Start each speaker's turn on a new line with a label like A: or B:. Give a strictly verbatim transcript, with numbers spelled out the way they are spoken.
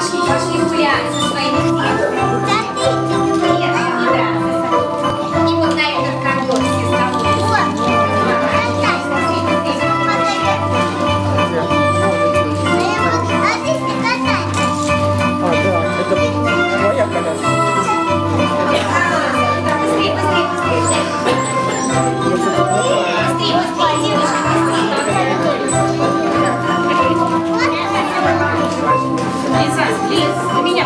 A: пошли, пошли гулять со своими девушками. Нет, да. И вот на этот ковер все становятся. Лиза, Лиз, ты меня